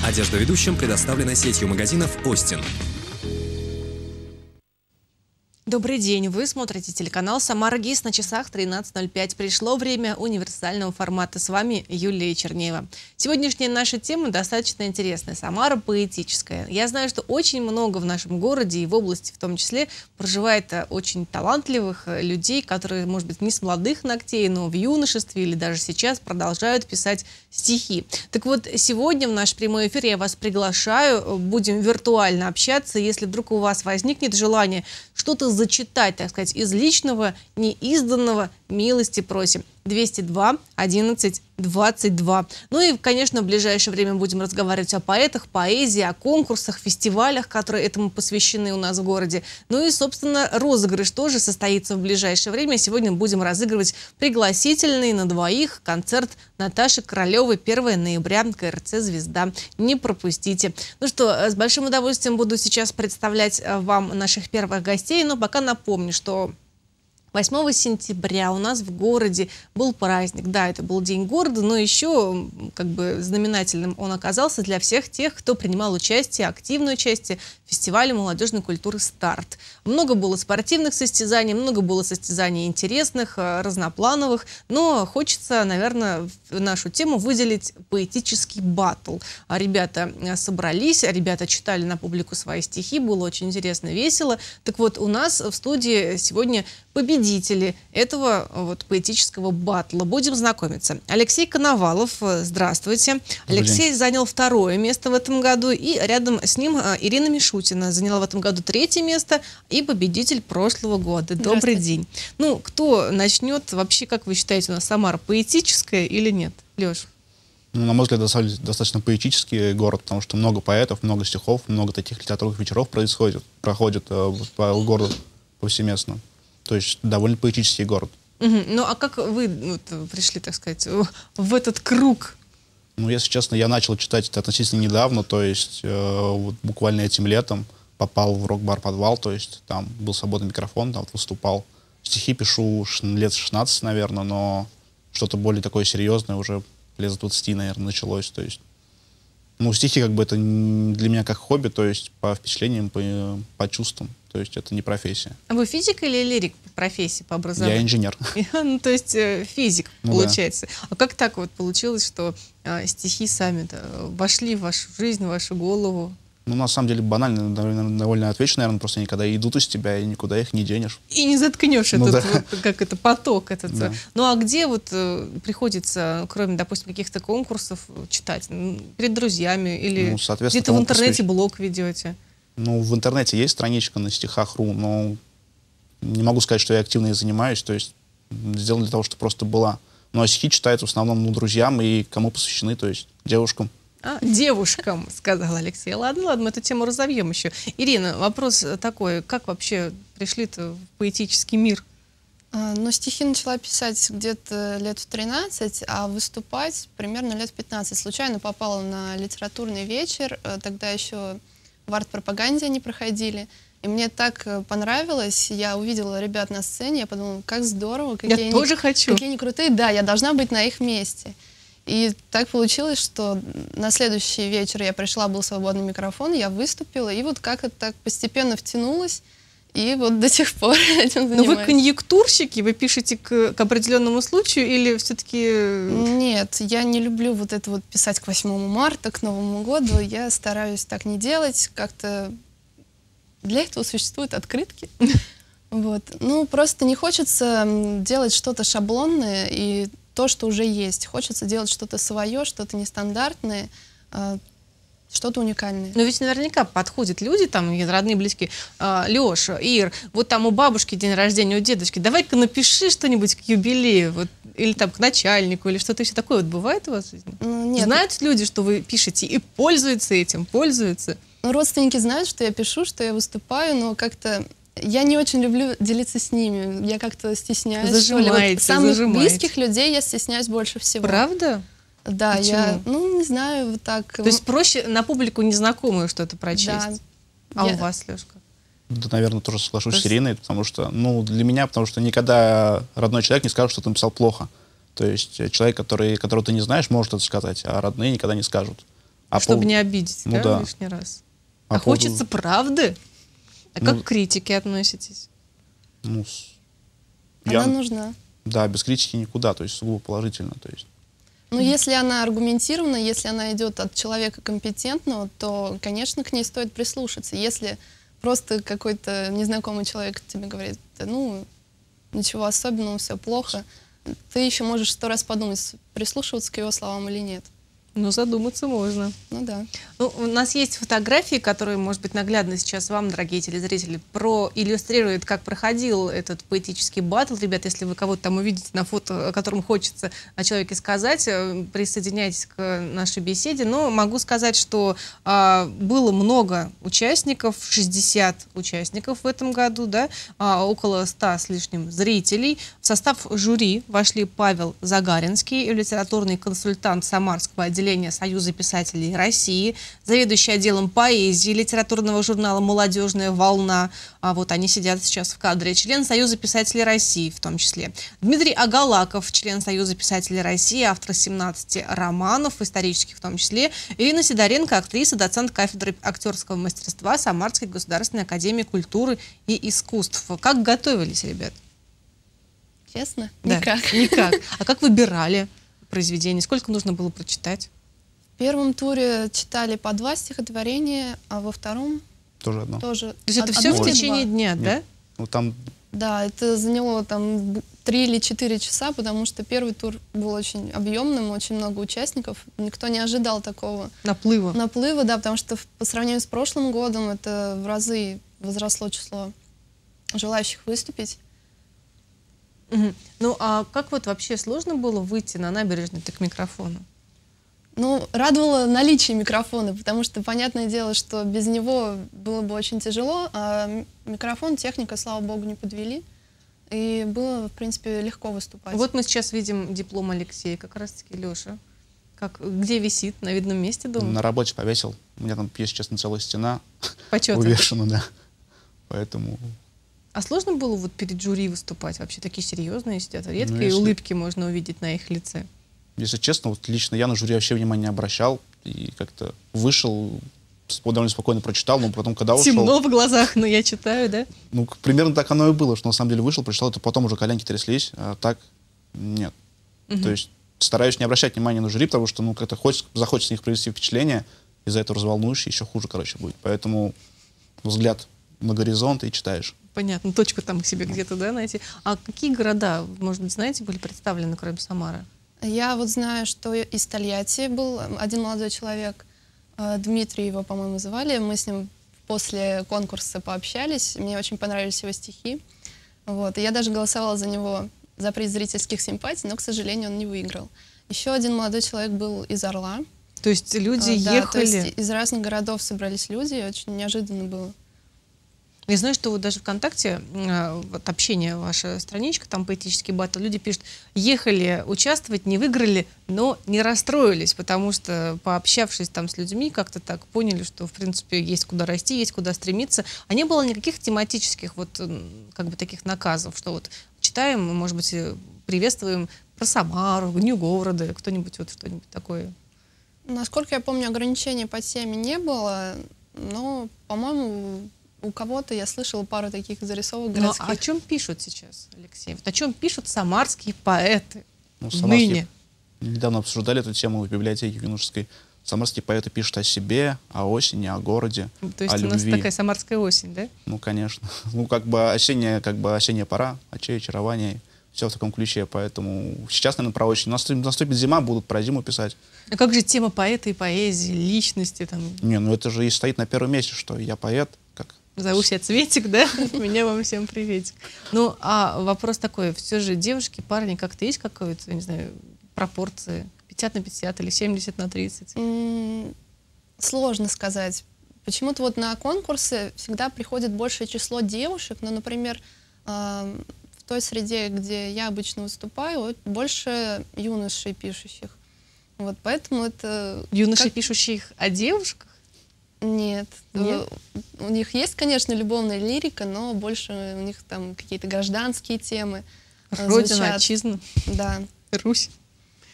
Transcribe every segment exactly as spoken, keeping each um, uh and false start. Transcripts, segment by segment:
Одежда ведущим предоставлена сетью магазинов «Остин». Добрый день, вы смотрите телеканал «Самара ГИС», на часах тринадцать ноль пять. Пришло время универсального формата. С вами Юлия Чернеева. Сегодняшняя наша тема достаточно интересная. Самара поэтическая. Я знаю, что очень много в нашем городе и в области в том числе проживает очень талантливых людей, которые, может быть, не с молодых ногтей, но в юношестве или даже сейчас продолжают писать стихи. Так вот, сегодня в наш прямой эфир я вас приглашаю, будем виртуально общаться. Если вдруг у вас возникнет желание что-то зачитать, так сказать, из личного, неизданного, милости просим. двести два одиннадцать двадцать два. Ну и, конечно, в ближайшее время будем разговаривать о поэтах, поэзии, о конкурсах, фестивалях, которые этому посвящены у нас в городе. Ну и, собственно, розыгрыш тоже состоится в ближайшее время. Сегодня будем разыгрывать пригласительный на двоих концерт Наташи Королевой первого ноября, ка эр цэ «Звезда». Не пропустите. Ну что, с большим удовольствием буду сейчас представлять вам наших первых гостей, но пока напомню, что восьмого сентября у нас в городе был праздник. Да, это был День города, но еще как бы знаменательным он оказался для всех тех, кто принимал участие, активное участие в фестивале молодежной культуры «Старт». Много было спортивных состязаний, много было состязаний интересных, разноплановых, но хочется, наверное, в нашу тему выделить поэтический баттл. Ребята собрались, ребята читали на публику свои стихи, было очень интересно, весело. Так вот, у нас в студии сегодня победители этого вот поэтического баттла. Будем знакомиться. Алексей Коновалов, здравствуйте. Добрый Алексей день. занял второе место в этом году, и рядом с ним Ирина Мишутина заняла в этом году третье место и победитель прошлого года. Добрый день. Ну, кто начнет? Вообще, как вы считаете, у нас Самара поэтическая или нет? Леш? Ну, на мой взгляд, достаточно, достаточно поэтический город, потому что много поэтов, много стихов, много таких литературных вечеров происходит, проходит э, по городу повсеместно. То есть довольно поэтический город. Угу. Ну, а как вы вот, пришли, так сказать, в этот круг? Ну, если честно, я начал читать это относительно недавно, то есть э, вот буквально этим летом попал в рок-бар «Подвал», то есть там был свободный микрофон, там вот выступал. Стихи пишу лет шестнадцать, наверное, но что-то более такое серьезное уже лет с двадцати, наверное, началось. То есть, ну, стихи как бы это для меня как хобби, то есть по впечатлениям, по, по чувствам. То есть это не профессия. А вы физик или лирик по профессии, по образованию? Я инженер. Ну, то есть э, физик, ну, получается. Да. А как так вот получилось, что э, стихи сами вошли в вашу жизнь, в вашу голову? Ну, на самом деле, банально, довольно, довольно отвечу, наверное, просто никогда идут из тебя, и никуда их не денешь. И не заткнешь ну, этот, да. вот, как это, поток этот. Да. Ну, а где вот э, приходится, кроме, допустим, каких-то конкурсов, читать? Перед друзьями или ну, где-то в интернете блог ведете? Ну, в интернете есть страничка на стихах точка ру, но не могу сказать, что я активно ей занимаюсь, то есть сделано для того, чтобы просто была. Ну, а стихи читают в основном ну, друзьям и кому посвящены, то есть девушкам. А, девушкам, сказал Алексей. Ладно, ладно, мы эту тему разовьем еще. Ирина, вопрос такой, как вообще пришли-то в поэтический мир? А, ну, стихи начала писать где-то лет в тринадцать, а выступать примерно лет в пятнадцать. Случайно попала на литературный вечер, тогда еще в арт-пропаганде они проходили. И мне так понравилось, я увидела ребят на сцене, я подумала, как здорово, какие, я они, тоже хочу. какие они крутые. Да, я должна быть на их месте. И так получилось, что на следующий вечер я пришла, был свободный микрофон, я выступила, и вот как это так постепенно втянулось, и вот до сих пор этим занимаюсь. Но вы конъюнктурщики, вы пишете к, к определенному случаю или все-таки... Нет, я не люблю вот это вот писать к восьмому марта, к Новому году, я стараюсь так не делать, как-то для этого существуют открытки. Вот. Ну, просто не хочется делать что-то шаблонное и то, что уже есть. Хочется делать что-то свое, что-то нестандартное, что-то уникальное. Но ведь наверняка подходят люди, там, родные, близкие. А, Леша, Ир, вот там у бабушки день рождения, у дедушки, давай-ка напиши что-нибудь к юбилею, вот, или там к начальнику, или что-то еще такое. Вот бывает у вас в жизни? Ну, нет. Знают люди, что вы пишете, и пользуются этим, пользуются? Ну, родственники знают, что я пишу, что я выступаю, но как-то я не очень люблю делиться с ними. Я как-то стесняюсь. Зажимаете, вот самых зажимаете. близких людей я стесняюсь больше всего. Правда? Да, Почему? я, ну, не знаю, вот так. То есть проще на публику незнакомую что-то прочесть? Да. А Я... у вас, Лешка? Да, наверное, тоже соглашусь То с Ириной, потому что, ну, для меня, потому что никогда родной человек не скажет, что ты написал плохо. То есть человек, который, которого ты не знаешь, может это сказать, а родные никогда не скажут. А Чтобы по- не обидеть, Ну да, да. лишний раз. А А, по поводу- хочется правды? А Ну, как к критике относитесь? Ну, с- Она я, нужна. да, без критики никуда, то есть сугубо положительно. То есть. Но если она аргументирована, если она идет от человека компетентного, то, конечно, к ней стоит прислушаться. Если просто какой-то незнакомый человек тебе говорит, да, ну, ничего особенного, все плохо, ты еще можешь сто раз подумать, прислушиваться к его словам или нет. Ну, задуматься можно. Ну да. Ну, у нас есть фотографии, которые, может быть, наглядно сейчас вам, дорогие телезрители, проиллюстрируют, как проходил этот поэтический баттл. Ребят, если вы кого-то там увидите на фото, о котором хочется о человеке сказать, э, присоединяйтесь к нашей беседе. Но могу сказать, что а, было много участников, шестьдесят участников в этом году, да, а, около ста с лишним зрителей. В состав жюри вошли Павел Загаринский, литературный консультант Самарского отделения Союза писателей России, заведующий отделом поэзии литературного журнала «Молодежная волна». А вот они сидят сейчас в кадре. Член Союза писателей России в том числе. Дмитрий Агалаков, член Союза писателей России, автор семнадцати романов, исторических в том числе. Ирина Сидоренко, актриса, доцент кафедры актерского мастерства Самарской государственной академии культуры и искусств. Как готовились, ребят? Честно? Да, Никак. Никак. А как выбирали произведение? Сколько нужно было прочитать? В первом туре читали по два стихотворения, а во втором Тоже одно. тоже. То есть это од- все в одно или течение два. дня, да? Нет. Ну, там Да, это заняло там б- три или четыре часа, потому что первый тур был очень объемным, очень много участников. Никто не ожидал такого Наплыва. наплыва, да, потому что в- по сравнению с прошлым годом это в разы возросло число желающих выступить. Мгм. Ну, а как вот вообще сложно было выйти на набережную-то к микрофону? Ну, радовало наличие микрофона, потому что, понятное дело, что без него было бы очень тяжело, а м- микрофон, техника, слава богу, не подвели. И было, в принципе, легко выступать. Вот мы сейчас видим диплом Алексея, как раз-таки, Леша. Как, где висит? На видном месте, дома? на работе повесил. У меня там есть, честно, целая стена Почетно. увешана, да. Поэтому А сложно было вот перед жюри выступать? Вообще такие серьезные сидят. Редкие если- улыбки можно увидеть на их лице. если честно, вот лично я на жюри вообще внимания не обращал. И как-то вышел, с- довольно спокойно прочитал, но потом, когда ушел... Темно в глазах, но я читаю, да? Ну, к- примерно так оно и было, что на самом деле вышел, прочитал, это потом уже коленки тряслись, а так нет. Мгм. То есть стараюсь не обращать внимания на жюри, потому что, ну, как-то хочется, захочется на них провести впечатление, из-за этого разволнуешь, еще хуже, короче, будет. Поэтому взгляд на горизонт и читаешь. Понятно, точку там к себе где-то, да, найти. А какие города, может быть, знаете, были представлены, кроме Самары? Я вот знаю, что из Тольятти был один молодой человек, э, Дмитрий его, по-моему, звали. Мы с ним после конкурса пообщались. Мне очень понравились его стихи. Вот. И я даже голосовала за него за приз зрительских симпатий, но, к сожалению, он не выиграл. Еще один молодой человек был из Орла. То есть люди Э, да, ехали... то есть из разных городов собрались люди, и очень неожиданно было. Я знаю, что вот даже ВКонтакте, э, вот общение, ваша страничка, там поэтический баттл, люди пишут, ехали участвовать, не выиграли, но не расстроились, потому что, пообщавшись там с людьми, как-то так поняли, что, в принципе, есть куда расти, есть куда стремиться. А не было никаких тематических вот, м, как бы, таких наказов, что вот читаем, может быть, э, приветствуем про Самару, Дню города, кто-нибудь вот что-нибудь такое. Насколько я помню, ограничений по теме не было, но, по-моему, у кого-то я слышала пару таких зарисовок Но городских. о чем пишут сейчас, Алексей? Вот о чем пишут самарские поэты Ну, самарские- ныне? Недавно обсуждали эту тему в библиотеке юношеской. Самарские поэты пишут о себе, о осени, о городе, То есть о у нас любви. такая самарская осень, да? Ну, конечно. Ну, как бы осенняя, как бы осенняя пора, очей, очарование. Все в таком ключе, поэтому сейчас, наверное, про осень. Наступит, наступит зима, будут про зиму писать. А как же тема поэта и поэзии, личности, там, Не, ну это же и стоит на первом месте, что я поэт, как зову себя Цветик, да? От меня вам всем приветик. Ну, а вопрос такой, все же девушки, парни, как-то есть какой-то, не знаю, пропорции? пятьдесят на пятьдесят или семьдесят на тридцать? М, Сложно сказать. Почему-то вот на конкурсы всегда приходит большее число девушек, но, например, а, в той среде, где я обычно выступаю, вот больше юношей пишущих. Вот поэтому это... Юноши, как- пишущих о девушках? Нет. Нет? Э, У них есть, конечно, любовная лирика, но больше у них там какие-то гражданские темы э, Родина, звучат. отчизна, Да. Русь.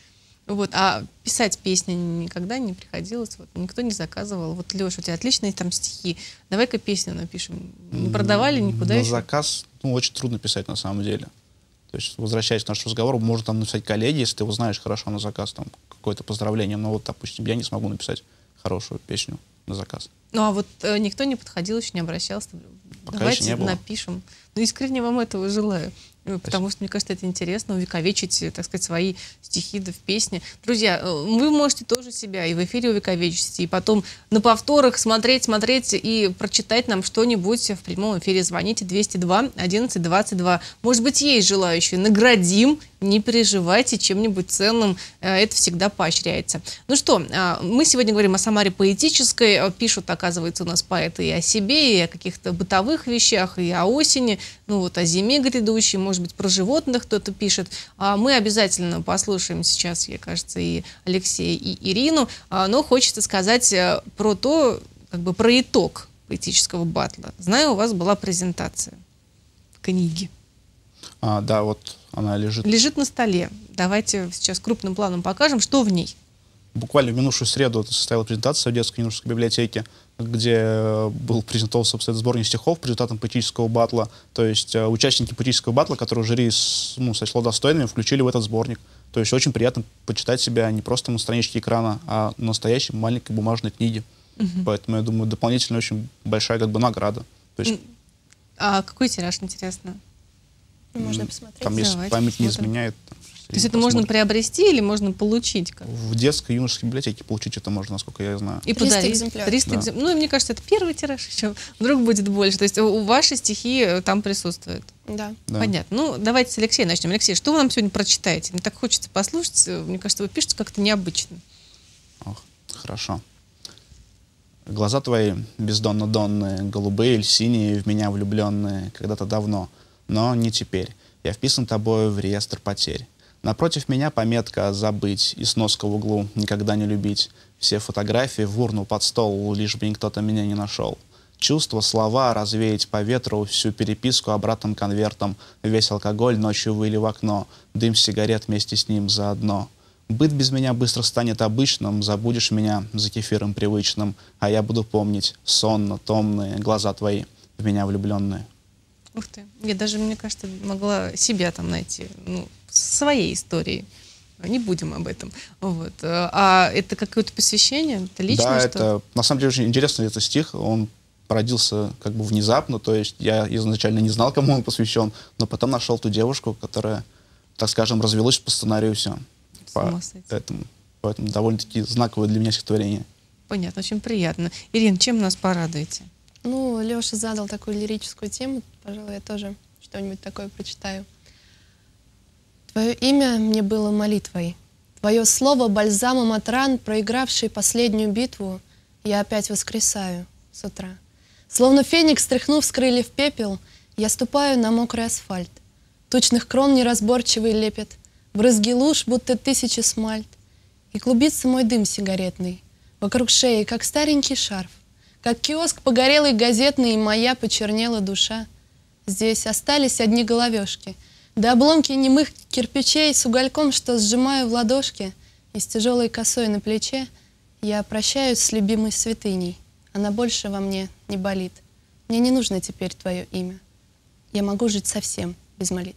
Вот, а писать песни никогда не приходилось, вот, никто не заказывал. Вот, Леша, у тебя отличные там стихи, давай-ка песню напишем. Не продавали никуда На еще? заказ, ну, очень трудно писать на самом деле. То есть, возвращаясь к нашему разговору, можно там написать коллеге, если ты его знаешь хорошо на заказ, там, какое-то поздравление. Но вот, допустим, я не смогу написать хорошую песню на заказ. Ну, а вот э, никто не подходил, еще не обращался. Пока Давайте еще не было. напишем. Ну, искренне вам этого желаю. Э, Потому что, мне кажется, это интересно, увековечить, э, так сказать, свои стихи да в песне. Друзья, э, вы можете тоже себя и в эфире увековечить, и потом на повторах смотреть, смотреть и прочитать нам что-нибудь в прямом эфире. Звоните двести два одиннадцать двадцать два. Может быть, есть желающие. Наградим. Не переживайте, чем-нибудь ценным. Э, Это всегда поощряется. Ну что, э, мы сегодня говорим о Самаре поэтической. Э, Пишут, оказывается, у нас поэты и о себе, и о каких-то бытовых вещах, и о осени, ну вот о зиме грядущей, может быть, про животных кто-то пишет. А мы обязательно послушаем сейчас, мне кажется, и Алексея, и Ирину. А, Но хочется сказать э, про то, как бы про итог поэтического батла. Знаю, у вас была презентация книги. А, да, вот она лежит. Лежит на столе. Давайте сейчас крупным планом покажем, что в ней. Буквально в минувшую среду состояла презентация в детской юношеской библиотеке, где был презентован, собственно, сборник стихов по результатам поэтического батла. То есть э, участники поэтического батла, которые жюри с, ну, сочло достойными, включили в этот сборник. То есть очень приятно почитать себя не просто на страничке экрана, а на настоящей маленькой бумажной книге. Угу. Поэтому, я думаю, дополнительно очень большая как бы награда. То есть, а какой тираж, интересно? Можно посмотреть. Там, если Давайте память не посмотрим. изменяет. То есть это можно приобрести или можно получить? Как? В детской юношеской библиотеке получить это можно, насколько я знаю. И триста подарить. экземпляров. триста Да. экзем- Ну, и мне кажется, это первый тираж еще. Вдруг будет больше. То есть у у ваши стихи э, там присутствуют. Да. Да. Понятно. Ну, давайте с Алексея начнем. Алексей, что вы нам сегодня прочитаете? Мне так хочется послушать. Э, Мне кажется, вы пишете как-то необычно. Ох, хорошо. Глаза твои бездонно-донные, голубые или синие, в меня влюбленные, когда-то давно, но не теперь. Я вписан тобою в реестр потерь. Напротив меня пометка «Забыть» и сноска в углу «Никогда не любить». Все фотографии в урну под стол, лишь бы кто-то меня не нашел. Чувства, слова развеять по ветру, всю переписку обратным конвертом, весь алкоголь ночью выли в окно, дым сигарет вместе с ним заодно. Быт без меня быстро станет обычным, забудешь меня за кефиром привычным, а я буду помнить сонно, томные глаза твои, в меня влюбленные. Ух ты. Я даже, мне кажется, могла себя там найти. Ну, своей истории. Не будем об этом. Вот. А это какое-то посвящение? Это личное? Да, что? это на самом деле очень интересный этот стих. Он родился как бы внезапно, то есть я изначально не знал, кому он посвящен, но потом нашел ту девушку, которая, так скажем, развелась по сценарию все. С ума сойти. Поэтому, поэтому довольно-таки знаковое для меня стихотворение. Понятно, очень приятно. Ирина, чем нас порадуете? Ну, Леша задал такую лирическую тему, пожалуй, я тоже что-нибудь такое прочитаю. Твое имя мне было молитвой. Твое слово бальзамом от ран, проигравший последнюю битву, я опять воскресаю с утра. Словно феникс, стряхнув с крыльев пепел, я ступаю на мокрый асфальт. Тучных крон неразборчивый лепет, брызги луж, будто тысячи смальт. И клубится мой дым сигаретный, вокруг шеи, как старенький шарф, как киоск погорелый газетный, и моя почернела душа. Здесь остались одни головешки, да обломки немых кирпичей с угольком, что сжимаю в ладошке, и с тяжелой косой на плече я прощаюсь с любимой святыней. Она больше во мне не болит. Мне не нужно теперь твое имя. Я могу жить совсем без молитв.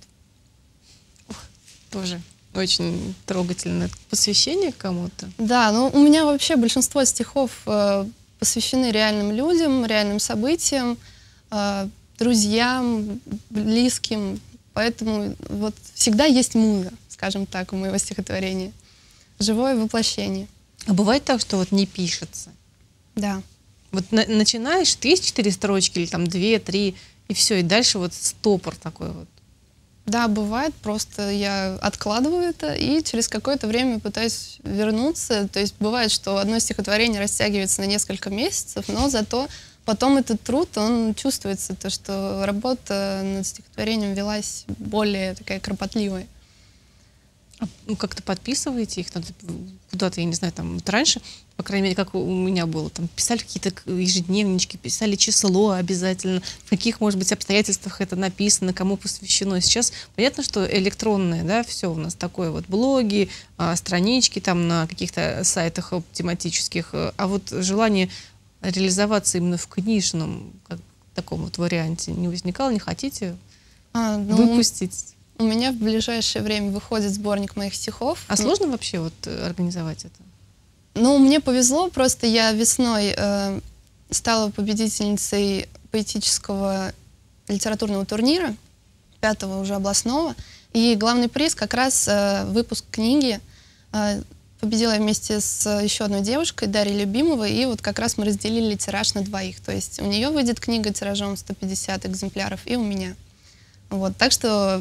Тоже очень трогательное посвящение кому-то. Да, ну у меня вообще большинство стихов э, посвящены реальным людям, реальным событиям, э, друзьям, близким. Поэтому вот всегда есть муза, скажем так, у моего стихотворения. Живое воплощение. А бывает так, что вот не пишется? Да. Вот на- начинаешь, ты есть четыре строчки или там две, три, и все, и дальше вот стопор такой вот. Да, бывает, просто я откладываю это и через какое-то время пытаюсь вернуться. То есть бывает, что одно стихотворение растягивается на несколько месяцев, но зато потом этот труд, он чувствуется, то, что работа над стихотворением велась более такая кропотливая. Ну, как-то подписываете их там, куда-то, я не знаю, там вот раньше, по крайней мере, как у меня было, там писали какие-то ежедневнички, писали число обязательно, в каких, может быть, обстоятельствах это написано, кому посвящено. Сейчас понятно, что электронное, да, все у нас такое, вот блоги, а, странички там на каких-то сайтах тематических, а вот желание реализоваться именно в книжном, как, таком вот варианте не возникало, не хотите А, ну, выпустить? У меня в ближайшее время выходит сборник моих стихов. А сложно вообще вот организовать это? Ну, мне повезло, просто я весной э, стала победительницей поэтического литературного турнира, пятого уже областного, и главный приз как раз э, выпуск книги. Э, победила я вместе с еще одной девушкой, Дарьей Любимовой, и вот как раз мы разделили тираж на двоих. То есть у нее выйдет книга тиражом сто пятьдесят экземпляров, и у меня. Вот, так что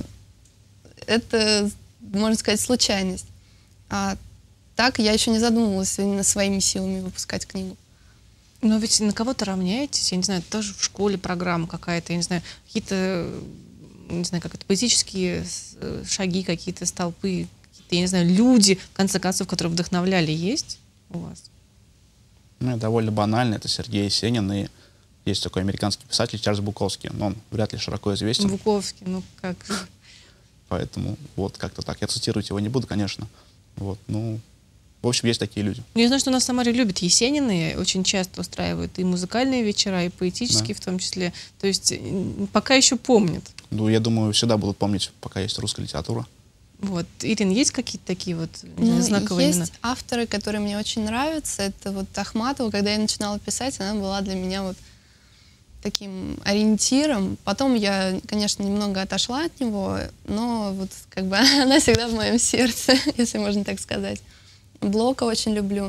это, можно сказать, случайность. А так я еще не задумывалась именно своими силами выпускать книгу. Но ведь на кого-то равняетесь, я не знаю, тоже в школе программа какая-то, я не знаю, какие-то, не знаю, как это, поэтические шаги, какие-то столпы, какие-то, я не знаю, люди, в конце концов, которые вдохновляли, есть у вас? Ну, довольно банально, это Сергей Есенин, и есть такой американский писатель Чарльз Буковский, но он вряд ли широко известен. Буковский, ну как... Поэтому вот как-то так. Я цитировать его не буду, конечно. Вот, ну, в общем, есть такие люди. Я знаю, что у нас в Самаре любят Есенина, и очень часто устраивают и музыкальные вечера, и поэтические, да, в том числе. То есть пока еще помнят. Ну, я думаю, всегда будут помнить, пока есть русская литература. Вот. Ирин, есть какие-то такие вот, ну, знаю, знаковые есть имена? авторы, которые мне очень нравятся. Это вот Ахматова. Когда я начинала писать, она была для меня вот таким ориентиром. Потом я, конечно, немного отошла от него, но вот как бы она всегда в моем сердце, если можно так сказать. Блока очень люблю.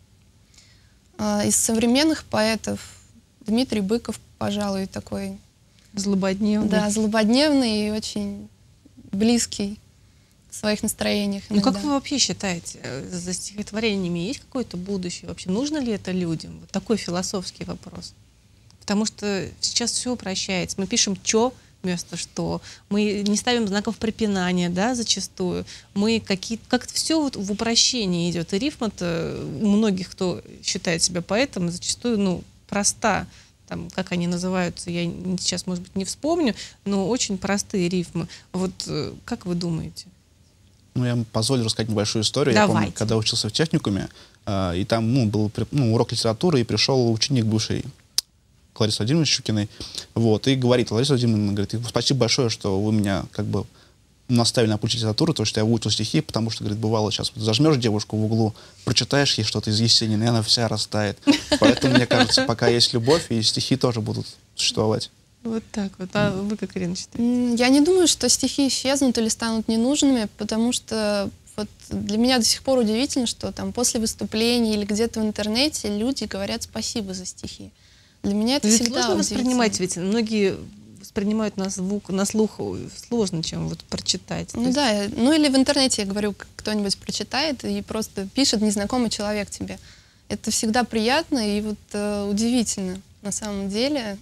Из современных поэтов Дмитрий Быков, пожалуй, такой... Злободневный. Да, злободневный и очень близкий в своих настроениях иногда. Ну как вы вообще считаете, за стихотворениями есть какое-то будущее? Вообще нужно ли это людям? Вот такой философский вопрос. Потому что сейчас все упрощается. Мы пишем «чё» вместо «что». Мы не ставим знаков препинания, да, зачастую. Мы какие как-то все вот в упрощении идет. И рифма-то у многих, кто считает себя поэтом, зачастую, ну, проста. Там, как они называются, я сейчас, может быть, не вспомню, но очень простые рифмы. Вот как вы думаете? Ну, я позволю рассказать небольшую историю. Давайте. Я помню, когда учился в техникуме, э, и там, ну, был ну, урок литературы, и пришел ученик бывший Ларисы Владимировны Щукиной, вот, и говорит, Лариса Владимировна, говорит, спасибо большое, что вы меня как бы наставили на путь литературы, то, что я выучил стихи, потому что, говорит, бывало, сейчас вот зажмешь девушку в углу, прочитаешь ей что-то из Есенина, и она вся растает. Поэтому, мне кажется, пока есть любовь, и стихи тоже будут существовать. Вот так вот. А вы как, Ирина, считаете? Я не думаю, что стихи исчезнут или станут ненужными, потому что вот для меня до сих пор удивительно, что там после выступления или где-то в интернете люди говорят спасибо за стихи. Для меня это ведь всегда сложно воспринимать, ведь многие воспринимают на звук, на слух сложно, чем вот прочитать. Ну да, ну или в интернете, я говорю, кто-нибудь прочитает и просто пишет незнакомый человек тебе. Это всегда приятно и вот э, удивительно на самом деле.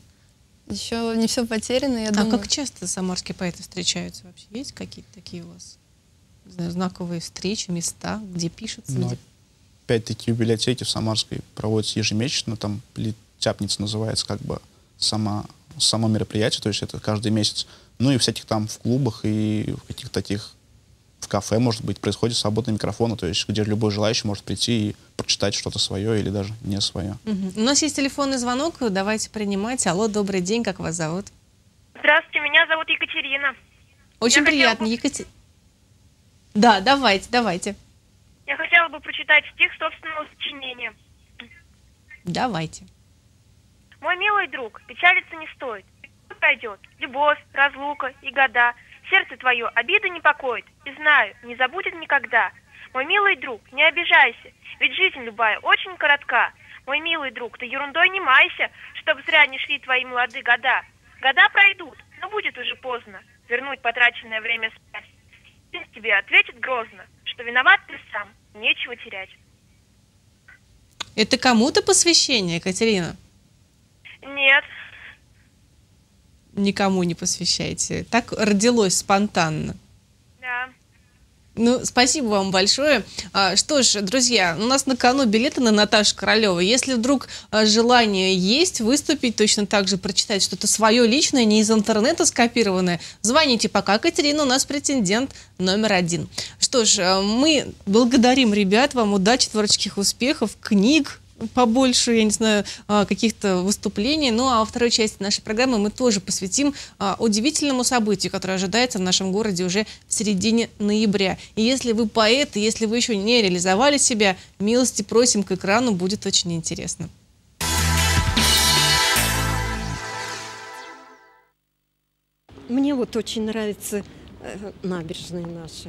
Еще не все потеряно, я а думаю. А как часто самарские поэты встречаются вообще? Есть какие-то такие у вас, не знаю, знаковые встречи, места, где пишутся? Ну, где... Опять-таки в библиотеке в Самарской проводится ежемесячно, там Тяпница называется как бы сама, само мероприятие, то есть это каждый месяц. Ну и всяких там в клубах и в каких-то таких, в кафе, может быть, происходит свободный микрофон, то есть где любой желающий может прийти и прочитать что-то свое или даже не свое. Угу. У нас есть телефонный звонок, давайте принимать. Алло, добрый день, как вас зовут? Здравствуйте, меня зовут Екатерина. Очень Я приятно, хотела... Екатерина. Да, давайте, давайте. Я хотела бы прочитать стих собственного сочинения. Давайте. Мой милый друг, печалиться не стоит. Пройдет любовь, разлука и года. Сердце твое обида не покоит, и знаю, не забудет никогда. Мой милый друг, не обижайся, ведь жизнь любая очень коротка. Мой милый друг, ты ерундой не майся, чтоб зря не шли твои молодые года. Года пройдут, но будет уже поздно вернуть потраченное время спать. Жизнь тебе ответит грозно, что виноват ты сам, нечего терять. Это кому-то посвящение, Екатерина? Нет. Никому не посвящайте. Так родилось спонтанно. Да. Ну, спасибо вам большое. А, Что ж, друзья, у нас на кону билеты на Наташу Королеву. Если вдруг а, желание есть выступить, точно так же прочитать что-то свое личное, не из интернета скопированное, звоните пока. Катерина у нас претендент номер один. Что ж, а, мы благодарим ребят, вам удачи, творческих успехов, книг побольше, я не знаю, а, каких-то выступлений. Ну, а во второй части нашей программы мы тоже посвятим а, удивительному событию, которое ожидается в нашем городе уже в середине ноября. И если вы поэт, и если вы еще не реализовали себя, милости просим к экрану, будет очень интересно. Мне вот очень нравится э, набережная наша.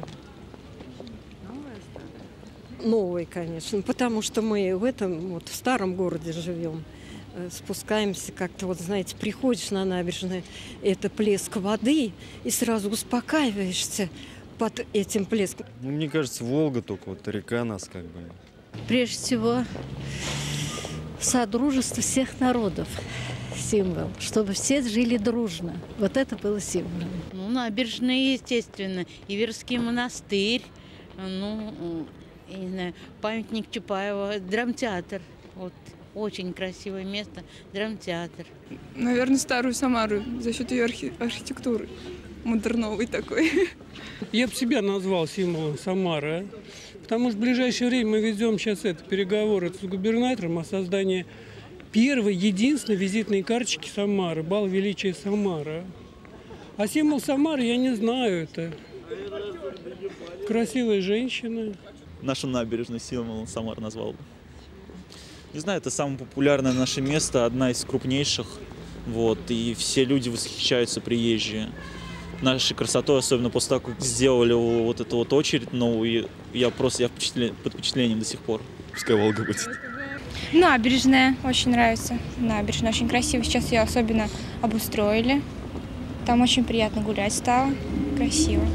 Новый, конечно, потому что мы в этом, вот в старом городе живем. Э, Спускаемся как-то, вот знаете, приходишь на набережную, это плеск воды, и сразу успокаиваешься под этим плеском. Ну, мне кажется, Волга только, вот река нас как бы. Прежде всего, содружество всех народов. Символ, чтобы все жили дружно. Вот это было символом. Ну, набережные, естественно, Иверский монастырь, ну, я не знаю, памятник Чапаева, драмтеатр. Вот, очень красивое место, драмтеатр. Наверное, старую Самару за счет ее архи- архитектуры, модерновой такой. Я бы себя назвал символом Самары, потому что в ближайшее время мы ведем сейчас это, переговоры с губернатором о создании первой, единственной визитной карточки Самары, бал величия Самара. А символ Самары я не знаю, это красивая женщина. Нашу набережную символом Самар назвал бы. Не знаю, это самое популярное наше место, одна из крупнейших. Вот, и все люди восхищаются, приезжие, нашей красотой, особенно после того, как сделали вот эту вот очередь новую. Я просто я впечатлен, под впечатлением до сих пор. Пускай Волга будет. Набережная очень нравится. Набережная очень красиво. Сейчас ее особенно обустроили. Там очень приятно гулять стало. Красиво.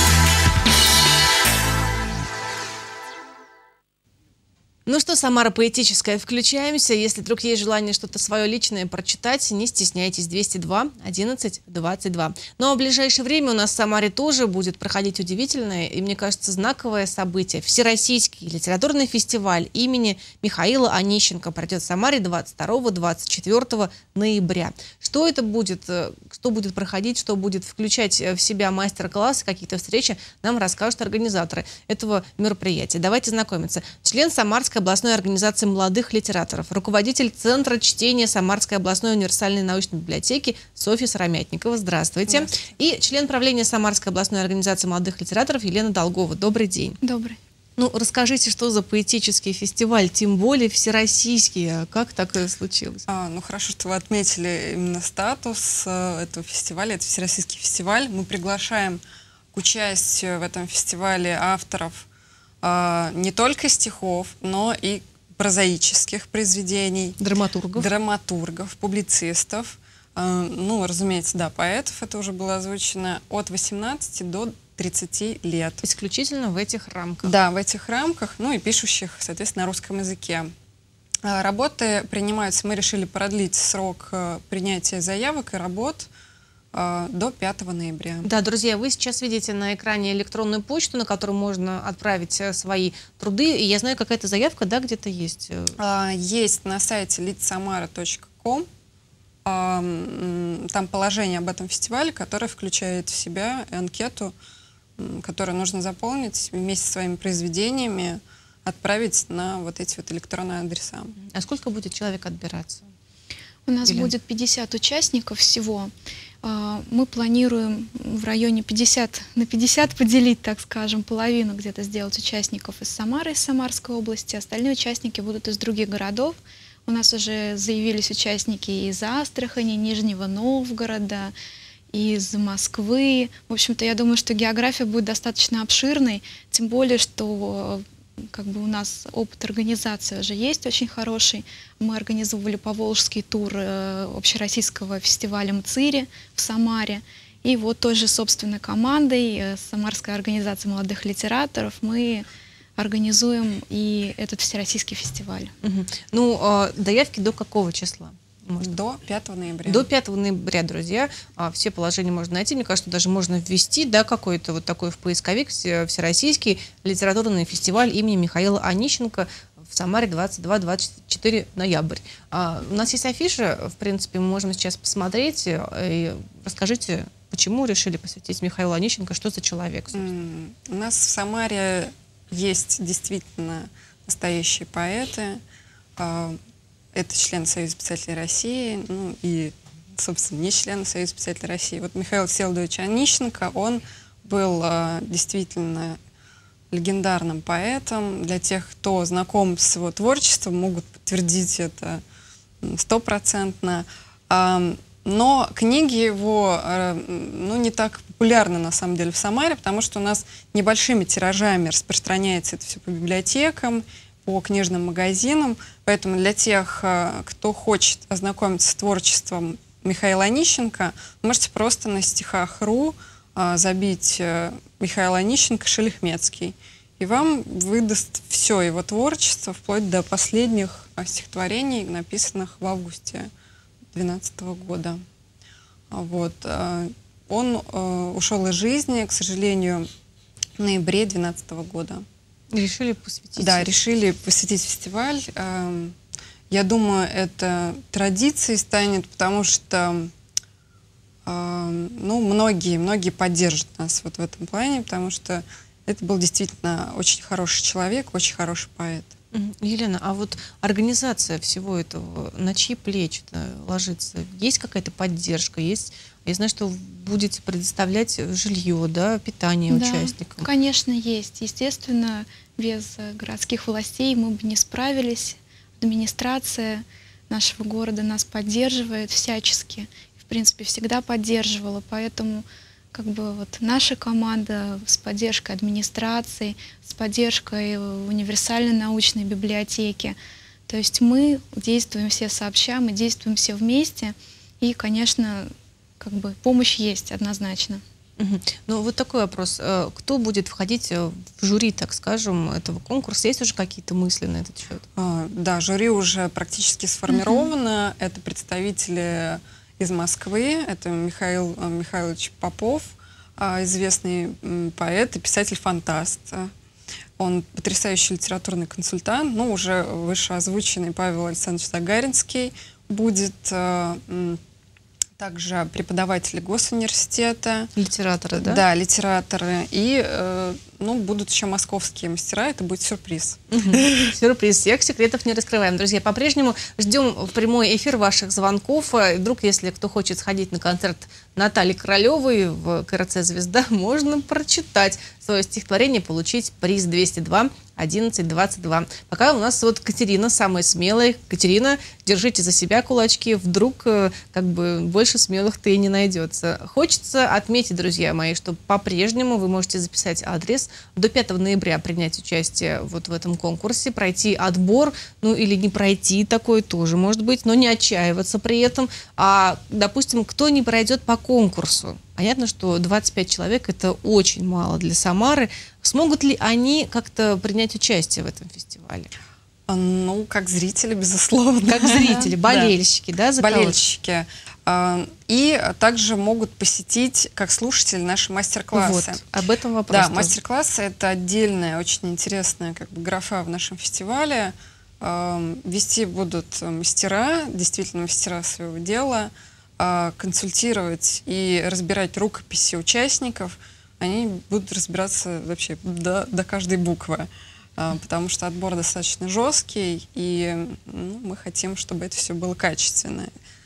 Ну что, Самара поэтическая, включаемся. Если вдруг есть желание что-то свое личное прочитать, не стесняйтесь. двести два одиннадцать двадцать два. Ну а в ближайшее время у нас в Самаре тоже будет проходить удивительное и, мне кажется, знаковое событие. Всероссийский литературный фестиваль имени Михаила Онищенко пройдет в Самаре двадцать второго — двадцать четвёртого ноября. Что это будет, что будет проходить, что будет включать в себя мастер-классы, какие-то встречи, нам расскажут организаторы этого мероприятия. Давайте знакомиться. Член Самарской областной организации молодых литераторов, руководитель Центра чтения Самарской областной универсальной научной библиотеки Софья Сыромятникова. Здравствуйте. Здравствуйте. И член правления Самарской областной организации молодых литераторов Елена Долгова. Добрый день. Добрый. Ну, расскажите, что за поэтический фестиваль, тем более всероссийский. Как так случилось? А, ну, хорошо, что вы отметили именно статус э, этого фестиваля. Это всероссийский фестиваль. Мы приглашаем к участию в этом фестивале авторов не только стихов, но и прозаических произведений. Драматургов. Драматургов, публицистов. Ну, разумеется, да, поэтов, это уже было озвучено, от восемнадцати до тридцати лет. Исключительно в этих рамках. Да, в этих рамках, ну и пишущих, соответственно, на русском языке. Работы принимаются, мы решили продлить срок принятия заявок и работ до пятого ноября. Да, друзья, вы сейчас видите на экране электронную почту, на которую можно отправить свои труды. И я знаю, какая-то заявка, да, где-то есть? Есть на сайте литсамара точка ком. Там положение об этом фестивале, которое включает в себя анкету, которую нужно заполнить вместе со своими произведениями, отправить на вот эти вот электронные адреса. А сколько будет человек отбираться? У нас Елена? будет пятьдесят участников всего. Мы планируем в районе пятьдесят на пятьдесят поделить, так скажем, половину где-то сделать участников из Самары, из Самарской области. Остальные участники будут из других городов. У нас уже заявились участники из Астрахани, Нижнего Новгорода, из Москвы. В общем-то, я думаю, что география будет достаточно обширной, тем более, что как бы у нас опыт организации уже есть очень хороший. Мы организовывали поволжский тур э, общероссийского фестиваля МЦИРи в Самаре. И вот той же собственной командой э, Самарской организации молодых литераторов мы организуем и этот всероссийский фестиваль. Угу. Ну, э, заявки до какого числа? Может? До пятого ноября. До пятого ноября, друзья. А, все положения можно найти. Мне кажется, даже можно ввести, да, какой-то вот такой в поисковик всероссийский литературный фестиваль имени Михаила Онищенко в Самаре двадцать два — двадцать четыре ноябрь. А, у нас есть афиша, в принципе, мы можем сейчас посмотреть. И расскажите, почему решили посвятить Михаилу Онищенко, что за человек? Mm, у нас в Самаре есть действительно настоящие поэты. Это член Союза писателей России, ну и, собственно, не член Союза писателей России. Вот Михаил Всеволодович Онищенко, он был действительно легендарным поэтом. Для тех, кто знаком с его творчеством, могут подтвердить это стопроцентно. Но книги его ну, не так популярны, на самом деле, в Самаре, потому что у нас небольшими тиражами распространяется это все по библиотекам, по книжным магазинам. Поэтому для тех, кто хочет ознакомиться с творчеством Михаила Онищенко, можете просто на стихах точка ру забить Михаил Онищенко Шелихмецкий, и вам выдаст все его творчество, вплоть до последних стихотворений, написанных в августе две тысячи двенадцатого года. Вот. Он ушел из жизни, к сожалению, в ноябре две тысячи двенадцатого года. Решили посвятить? Да, решили посвятить фестиваль. Я думаю, это традицией станет, потому что ну, многие, многие поддержат нас вот в этом плане, потому что это был действительно очень хороший человек, очень хороший поэт. Елена, а вот организация всего этого, на чьи плечи ложится? Есть какая-то поддержка? Есть, я знаю, что будете предоставлять жилье, да, питание да, участникам. Конечно, есть. Естественно, без городских властей мы бы не справились. Администрация нашего города нас поддерживает всячески. В принципе, всегда поддерживала, поэтому как бы вот наша команда с поддержкой администрации, с поддержкой универсальной научной библиотеки. То есть мы действуем все сообща, мы действуем все вместе, и, конечно, как бы помощь есть однозначно. Угу. Ну вот такой вопрос. Кто будет входить в жюри, так скажем, этого конкурса? Есть уже какие-то мысли на этот счет? А, да, жюри уже практически сформировано. Угу. Это представители из Москвы. Это Михаил Михайлович Попов, известный поэт и писатель-фантаст. Он потрясающий литературный консультант. Ну, уже вышеозвученный Павел Александрович Загаринский будет. Также преподаватели госуниверситета. Литераторы, да? Да, литераторы. И э, ну, будут еще московские мастера. Это будет сюрприз. Сюрприз. Всех секретов не раскрываем. Друзья, по-прежнему ждем в прямой эфир ваших звонков. Вдруг, если кто хочет сходить на концерт Натальи Королевой в ка эр цэ «Звезда», можно прочитать свое стихотворение, получить приз двести два одиннадцать двадцать два. Пока у нас вот Катерина, самая смелая. Катерина, держите за себя кулачки, вдруг как бы больше смелых-то и не найдется. Хочется отметить, друзья мои, что по-прежнему вы можете записать адрес, до пятого ноября принять участие вот в этом конкурсе, пройти отбор, ну или не пройти, такое тоже может быть, но не отчаиваться при этом. А, допустим, кто не пройдет по конкурсу? Понятно, что двадцать пять человек – это очень мало для Самары. Смогут ли они как-то принять участие в этом фестивале? Ну, как зрители, безусловно. Как зрители, болельщики, да? да болельщики. И также могут посетить, как слушатели, наши мастер-классы. Вот, об этом вопрос. Да, мастер-классы – это отдельная, очень интересная как бы графа в нашем фестивале. Вести будут мастера, действительно мастера своего дела, консультировать и разбирать рукописи участников. Они будут разбираться вообще до, до каждой буквы, потому что отбор достаточно жесткий, и ну, мы хотим, чтобы это все было качественно.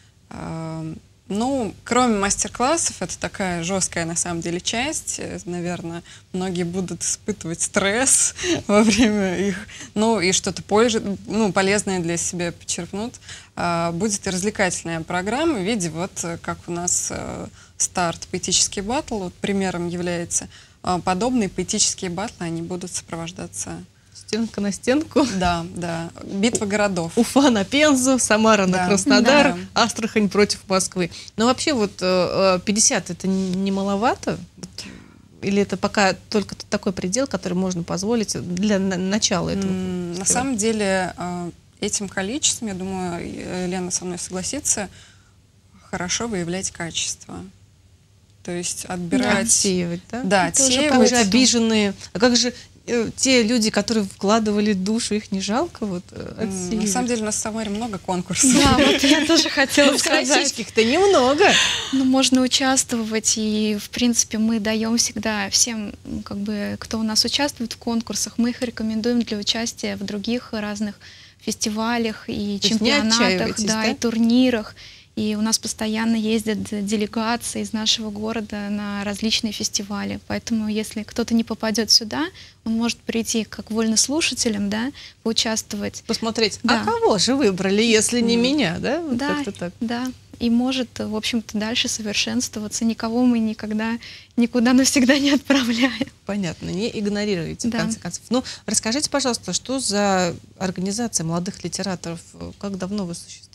Ну, кроме мастер-классов, это такая жесткая на самом деле часть. Наверное, многие будут испытывать стресс во время их, ну и что-то ну, полезное для себя почерпнут. Будет и развлекательная программа в виде, вот как у нас старт поэтический батл, вот примером является. Подобные поэтические батлы, они будут сопровождаться. Стенка на стенку. Да, да. Битва городов. Уфа на Пензу, Самара да. на Краснодар, да. Астрахань против Москвы. Но вообще вот пятьдесят это не маловато? Или это пока только такой предел, который можно позволить для начала этого? На самом деле этим количеством, я думаю, Лена со мной согласится, хорошо выявлять качество. То есть отбирать... Отсеивать, да? Да, Это отсеивать. уже, как же обиженные. А как же э, те люди, которые вкладывали душу, их не жалко вот э, отсеивать? На самом деле у нас в Самаре много конкурсов. Да, вот я тоже хотела сказать. сказать. Российских-то немного. Ну, можно участвовать, и, в принципе, мы даем всегда всем, ну, как бы, кто у нас участвует в конкурсах, мы их рекомендуем для участия в других разных фестивалях и То есть не чемпионатах, отчаиваетесь, да, да? и турнирах. И у нас постоянно ездят делегации из нашего города на различные фестивали. Поэтому, если кто-то не попадет сюда, он может прийти как вольнослушателем, да, поучаствовать. Посмотреть, Да. а кого же выбрали, если не меня, да? Вот Да, как-то так. да. И может, в общем-то, дальше совершенствоваться. Никого мы никогда, никуда навсегда не отправляем. Понятно, не игнорируете, Да. в конце концов. Ну, расскажите, пожалуйста, что за организация молодых литераторов? Как давно вы существуете?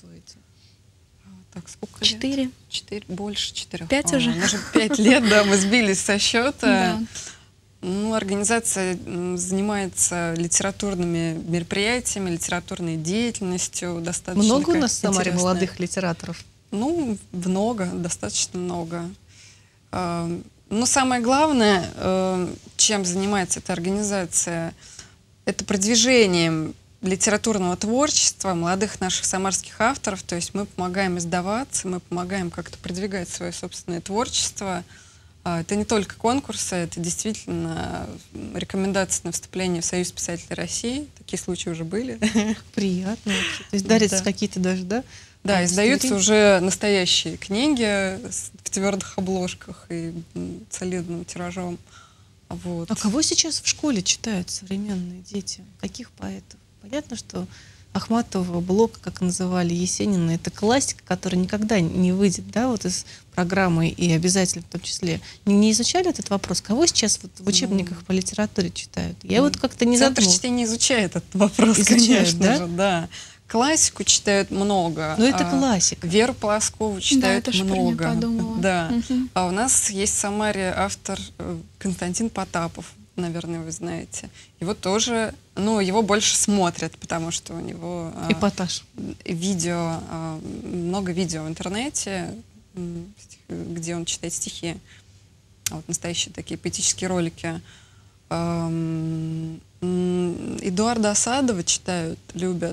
Так, сколько Четыре. лет? Четыре, больше четырех. Пять А, уже. Может, пять лет, да, мы сбились со счета. Да. Ну, организация м, занимается литературными мероприятиями, литературной деятельностью достаточно. Много у такая нас в Самаре интересная. молодых литераторов? Ну, много, достаточно много. А, Но самое главное, э, чем занимается эта организация, это продвижением литературного творчества молодых наших самарских авторов. То есть мы помогаем издаваться, мы помогаем как-то продвигать свое собственное творчество. А, Это не только конкурсы, это действительно рекомендации на вступление в Союз писателей России. Такие случаи уже были. Приятно вообще. То есть дарятся Да. какие-то даже, да? Да, а, издаются удостоверения? уже настоящие книги с- в твердых обложках и м, солидным тиражом. Вот. А кого сейчас в школе читают современные дети? Каких поэтов? Понятно, что Ахматова, Блока, как называли, Есенина, это классика, которая никогда не выйдет, да, вот из программы и обязательно в том числе. Не, не изучали этот вопрос? Кого сейчас вот в учебниках по литературе читают? Я вот как-то не Центр задумалась. чтения изучает этот вопрос, Изучают, конечно да? же, да. Классику читают много. Но это а классика. Веру Полоскову Да, читают я тоже про неё много. подумала. Да. Мгм. А у нас есть в Самаре автор э, Константин Потапов, наверное, вы знаете. Его тоже, ну, его больше смотрят, потому что у него а, Эпатаж. видео, а, много видео в интернете, м, стих- где он читает стихи. А Вот настоящие такие поэтические ролики. Ам, м, Эдуарда Асадова читают, любят.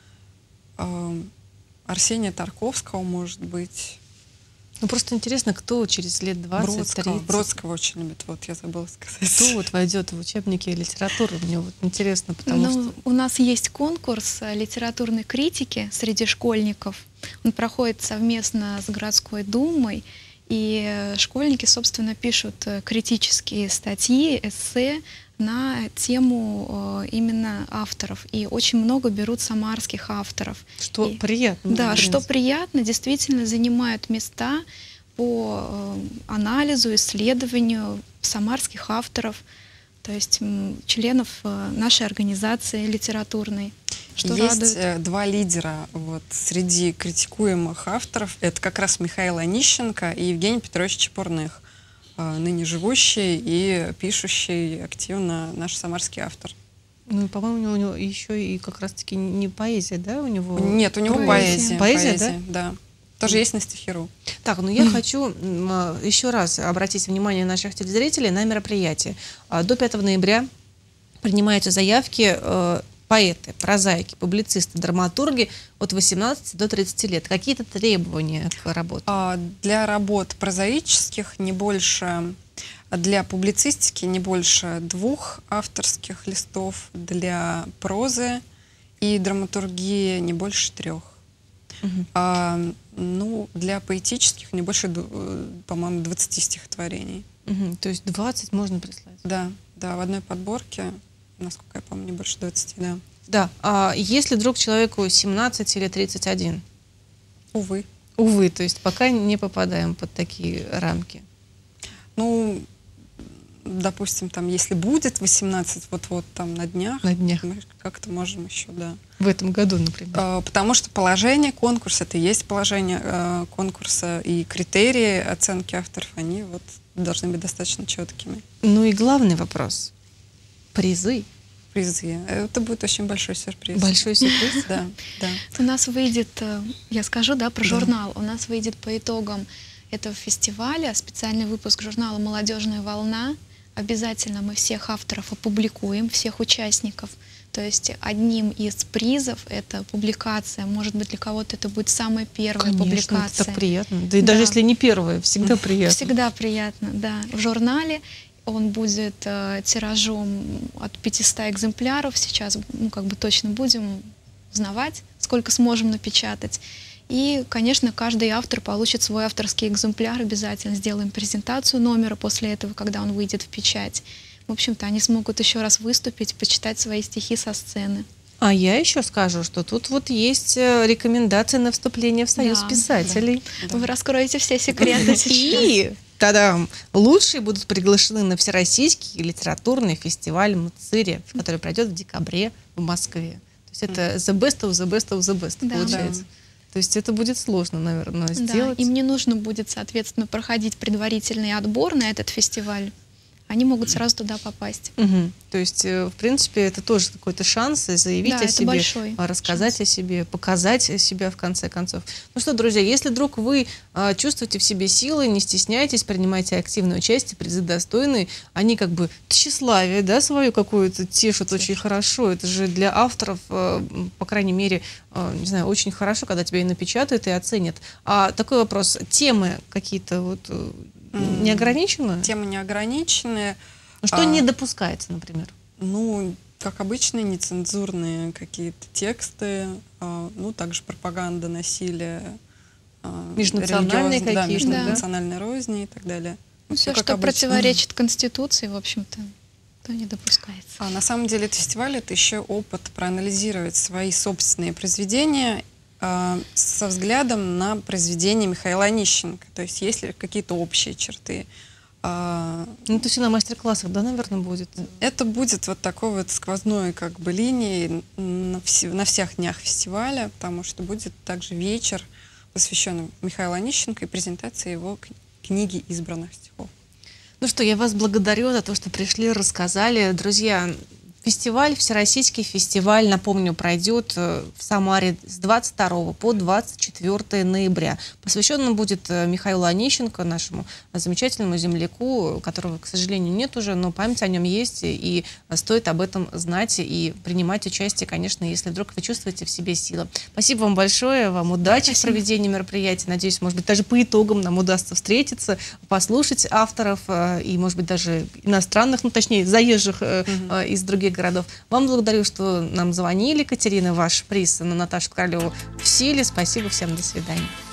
Ам, Арсения Тарковского, может быть. Ну просто интересно, кто через лет двадцать Бродского. тридцать Бродского очень любят, вот я забыла сказать. кто вот войдет в учебники литературы? Мне вот интересно, потому Ну, что у нас есть конкурс э, литературной критики среди школьников. Он проходит совместно с городской думой, и э, школьники, собственно, пишут э, критические статьи, эссе на тему э, именно авторов. И очень много берут самарских авторов. что И- приятно. Да, в что принципе. приятно, действительно занимают места по э, анализу, исследованию самарских авторов, то есть м, членов э, нашей организации литературной. Что Есть радует. э, два лидера вот, среди критикуемых авторов. Это как раз Михаил Онищенко и Евгений Петрович Чепурных, э, ныне живущий и пишущий активно наш самарский автор. Ну, по-моему, у него еще и как раз-таки не поэзия, да, у него? Нет, у него Поэзия. поэзия. Поэзия, да? Тоже есть на стихиру. Так, ну я хочу м, а, еще раз обратить внимание наших телезрителей на мероприятие. А, До пятого ноября принимаются заявки э, поэты, прозаики, публицисты, драматурги от восемнадцати до тридцати лет. Какие-то требования к работе? А, Для работ прозаических не больше, для публицистики не больше двух авторских листов, для прозы и драматургии не больше трех. Мгм. А, ну, для поэтических не больше, ду- э, по-моему, двадцати стихотворений. Мгм, то есть двадцать можно прислать? Да, да, в одной подборке, насколько я помню, не больше двадцати, да. Да. А если вдруг человеку семнадцать или тридцать один? Увы. Увы, то есть пока не попадаем под такие рамки. Ну, допустим, там, если будет восемнадцать, вот-вот там на днях, На днях. мы как-то можем еще, да. В этом году, например. А, Потому что положение конкурса, это и есть положение э, конкурса, и критерии оценки авторов, они вот должны быть достаточно четкими. Ну и главный вопрос. Призы. призы. Это будет очень большой сюрприз. Большой сюрприз? Да, да. У нас выйдет, э, я скажу, да, про Да. журнал. У нас выйдет по итогам этого фестиваля специальный выпуск журнала «Молодежная волна». Обязательно мы всех авторов опубликуем, всех участников. То есть одним из призов это публикация. Может быть, для кого-то это будет самая первая Конечно, публикация. это так приятно. Да и даже если не первая, всегда приятно. Всегда приятно, да. В журнале он будет э, тиражом от пятисот экземпляров. Сейчас, ну, как бы точно будем узнавать, сколько сможем напечатать. И, конечно, каждый автор получит свой авторский экземпляр. Обязательно сделаем презентацию номера после этого, когда он выйдет в печать. В общем-то, они смогут еще раз выступить, почитать свои стихи со сцены. А я еще скажу, что тут вот есть э, рекомендации на вступление в Союз Да, писателей. да. Вы раскроете все секреты сейчас. И тогда лучшие будут приглашены на Всероссийский литературный фестиваль МЦИРе, который пройдет в декабре в Москве. То есть это the best of the best of the best Да. получается. То есть это будет сложно, наверное, Да, сделать. им не нужно будет, соответственно, проходить предварительный отбор на этот фестиваль. Они могут сразу туда попасть. Мгм. То есть, э, в принципе, это тоже какой-то шанс заявить Да, о это себе, большой а, рассказать о себе, показать себя в конце концов. Ну что, друзья, если вдруг вы а, чувствуете в себе силы, не стесняйтесь, принимайте активное участие, призы достойные, они как бы тщеславие, да, свою какую-то тешут очень хорошо. Это же для авторов, э, по крайней мере, э, не знаю, очень хорошо, когда тебя и напечатают, и оценят. А такой вопрос, темы какие-то вот э, не ограничены? Темы не ограничены. Ну, что А, не допускается, например? Ну, как обычно, нецензурные какие-то тексты, а, ну, также пропаганда, насилие, а, Межнациональные религиозные, да, какие-то, да? межнациональные розни и так далее. Ну, Всё все, как что обычно. противоречит Конституции, в общем-то, то не допускается. А на самом деле этот фестиваль — это еще опыт проанализировать свои собственные произведения а, со взглядом на произведения Михаила Онищенко. То есть есть ли какие-то общие черты. А, Ну, это все на мастер-классах, да, наверное, будет? Это будет вот такой вот сквозной как бы линией на, все- на всех днях фестиваля, потому что будет также вечер, посвященный Михаилу Онищенко и презентации его к- книги избранных стихов. Ну что, я вас благодарю за то, что пришли, рассказали. Друзья, фестиваль, Всероссийский фестиваль, напомню, пройдет э, в Самаре с двадцать второго по двадцать четвёртое ноября. Посвящен он будет э, Михаилу Онищенко, нашему замечательному земляку, которого, к сожалению, нет уже, но память о нем есть, и стоит об этом знать и принимать участие, конечно, если вдруг вы чувствуете в себе силы. Спасибо вам большое, вам удачи в проведении мероприятия. Надеюсь, может быть, даже по итогам нам удастся встретиться, послушать авторов э, и, может быть, даже иностранных, ну, точнее, заезжих э, э, из других городов. Вам благодарю, что нам звонили. Катерина, ваш приз на Наташу Королеву в силе. Спасибо всем. До свидания.